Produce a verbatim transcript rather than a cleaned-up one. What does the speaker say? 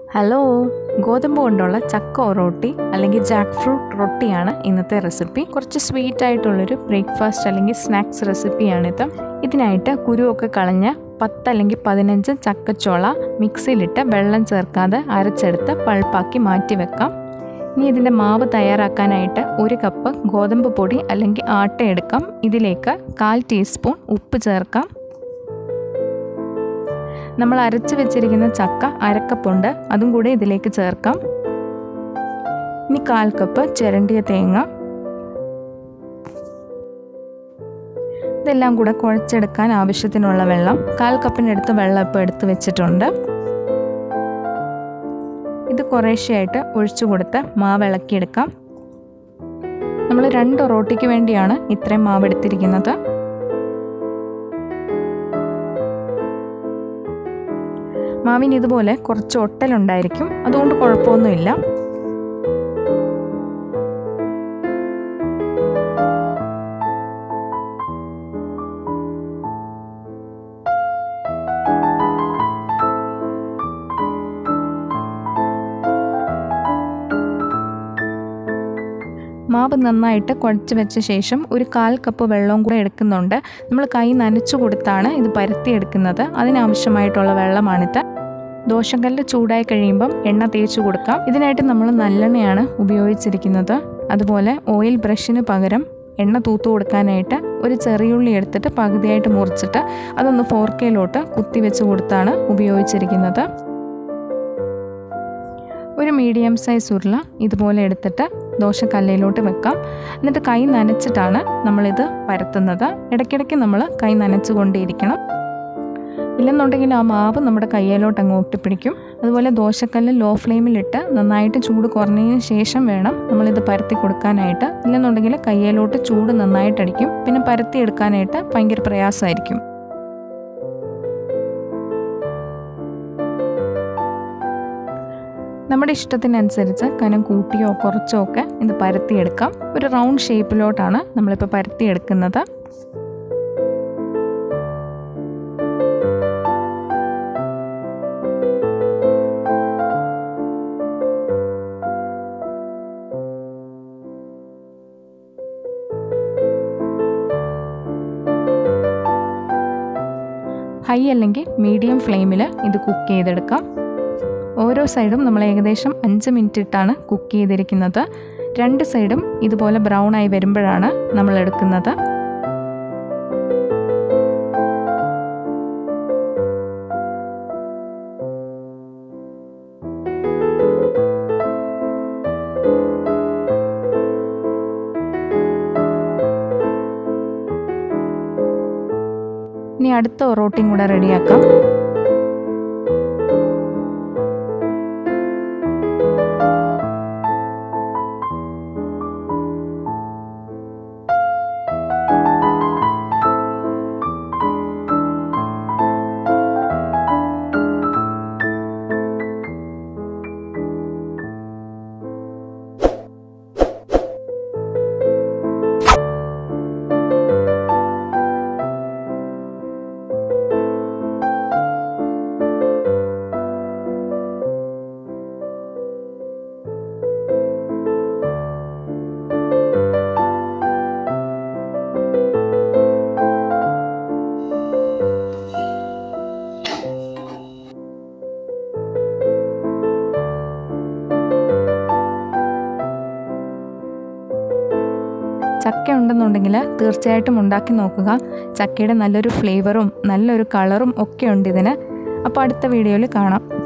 Hello, ഗോതമ്പ് കൊണ്ടുള്ള ചക്ക ഒറോട്ടി അല്ലെങ്കിൽ ജാക്ക്ഫ്രൂട്ട് റൊട്ടിയാണ് ഇന്നത്തെ റെസിപ്പി. കുറച്ച് സ്വീറ്റ് ആയിട്ടുള്ളൊരു ബ്രേക്ക്ഫാസ്റ്റ് അല്ലെങ്കിൽ സ്നാക്സ് റെസിപ്പിയാണിത്. ഇതിനായിട്ട് കുരുവൊക്കെ കളഞ്ഞ് പത്ത് അല്ലെങ്കിൽ പതിനഞ്ച് ചക്കച്ചോള മിക്സിയിലിട്ട് വെള്ളം ചേർക്കാതെ അരച്ചെടുത്ത് പൾപ്പാക്കി മാറ്റി വെക്കാം. ഇനി ഇതിൻ്റെ മാവ് തയ്യാറാക്കാനായിട്ട് ഒരു കപ്പ് ഗോതമ്പ് പൊടി അല്ലെങ്കിൽ ആട്ട എടുക്കാം. ഇതിലേക്ക് കാൽ ടീസ്പൂൺ ഉപ്പ് ചേർക്കാം. നമ്മൾ അരച്ച് വെച്ചിരിക്കുന്ന ചക്ക അരക്കപ്പുണ്ട്, അതും കൂടെ ഇതിലേക്ക് ചേർക്കാം. ഇനി കാൽ കപ്പ് ചിരണ്ടിയ തേങ്ങ, ഇതെല്ലാം കൂടെ കുഴച്ചെടുക്കാൻ ആവശ്യത്തിനുള്ള വെള്ളം. കാൽ കപ്പിനടുത്ത് വെള്ളം ഇപ്പോൾ എടുത്ത് വെച്ചിട്ടുണ്ട്. ഇത് കുറേശ്ശെയായിട്ട് ഒഴിച്ചു കൊടുത്ത് മാവ് ഇളക്കിയെടുക്കാം. നമ്മൾ രണ്ട് റൊട്ടിക്ക് വേണ്ടിയാണ് ഇത്രയും മാവ് എടുത്തിരിക്കുന്നത്. മാവിന് ഇതുപോലെ കുറച്ച് ഒട്ടലുണ്ടായിരിക്കും, അതുകൊണ്ട് കുഴപ്പമൊന്നുമില്ല. മാവ് നന്നായിട്ട് കുഴച്ച് വെച്ച ശേഷം ഒരു കാൽ കപ്പ് വെള്ളവും കൂടെ എടുക്കുന്നുണ്ട്. നമ്മൾ കൈ നനച്ചു കൊടുത്താണ് ഇത് പരത്തിയെടുക്കുന്നത്. അതിനാവശ്യമായിട്ടുള്ള വെള്ളമാണിത്. ദോശക്കല്ല് ചൂടായി കഴിയുമ്പം എണ്ണ തേച്ച് കൊടുക്കാം. ഇതിനായിട്ട് നമ്മൾ നല്ലെണ്ണയാണ് ഉപയോഗിച്ചിരിക്കുന്നത്. അതുപോലെ ഓയിൽ ബ്രഷിന് പകരം എണ്ണ തൂത്തു കൊടുക്കാനായിട്ട് ഒരു ചെറിയുള്ളി എടുത്തിട്ട് പകുതിയായിട്ട് മുറിച്ചിട്ട് അതൊന്ന് ഫോർക്കയിലോട്ട് കുത്തി വെച്ച് കൊടുത്താണ് ഉപയോഗിച്ചിരിക്കുന്നത്. ഒരു മീഡിയം സൈസ് ഉരുള ഇതുപോലെ എടുത്തിട്ട് ദോശക്കല്ലയിലോട്ട് വെക്കാം. എന്നിട്ട് കൈ നനച്ചിട്ടാണ് നമ്മളിത് പരത്തുന്നത്. ഇടയ്ക്കിടയ്ക്ക് നമ്മൾ കൈ നനച്ചു കൊണ്ടേയിരിക്കണം, ഇല്ലെന്നുണ്ടെങ്കിൽ ആ മാവ് നമ്മുടെ കയ്യിലോട്ട് അങ്ങ് ഒട്ടിപ്പിടിക്കും. അതുപോലെ ദോശക്കല്ല് ലോ ഫ്ലെയിമിലിട്ട് നന്നായിട്ട് ചൂട് കുറഞ്ഞതിന് ശേഷം വേണം നമ്മളിത് പരത്തി കൊടുക്കാനായിട്ട്. ഇല്ലെന്നുണ്ടെങ്കിൽ കയ്യിലോട്ട് ചൂട് നന്നായിട്ടടിക്കും, പിന്നെ പരത്തി എടുക്കാനായിട്ട് ഭയങ്കര പ്രയാസമായിരിക്കും. നമ്മുടെ ഇഷ്ടത്തിനനുസരിച്ച് കനം കൂട്ടിയോ കുറച്ചോ ഒക്കെ ഇത് പരത്തിയെടുക്കാം. ഒരു റൗണ്ട് ഷേപ്പിലോട്ടാണ് നമ്മളിപ്പോൾ പരത്തിയെടുക്കുന്നത്. ഹൈ അല്ലെങ്കിൽ മീഡിയം ഫ്ലെയിമിൽ ഇത് കുക്ക് ചെയ്തെടുക്കാം. ഓരോ സൈഡും നമ്മൾ ഏകദേശം അഞ്ച് മിനിറ്റ് ഇട്ടാണ് കുക്ക് ചെയ്തിരിക്കുന്നത്. രണ്ട് സൈഡും ഇതുപോലെ ബ്രൗൺ ആയി വരുമ്പോഴാണ് നമ്മൾ എടുക്കുന്നത്. ഇനി അടുത്ത ഒറോട്ടിയും കൂടെ റെഡിയാക്കാം. ചക്ക ഉണ്ടെന്നുണ്ടെങ്കിൽ തീർച്ചയായിട്ടും ഉണ്ടാക്കി നോക്കുക. ചക്കയുടെ നല്ലൊരു ഫ്ലേവറും നല്ലൊരു കളറും ഒക്കെ ഉണ്ട് ഇതിന്. അപ്പോൾ അടുത്ത വീഡിയോയിൽ കാണാം.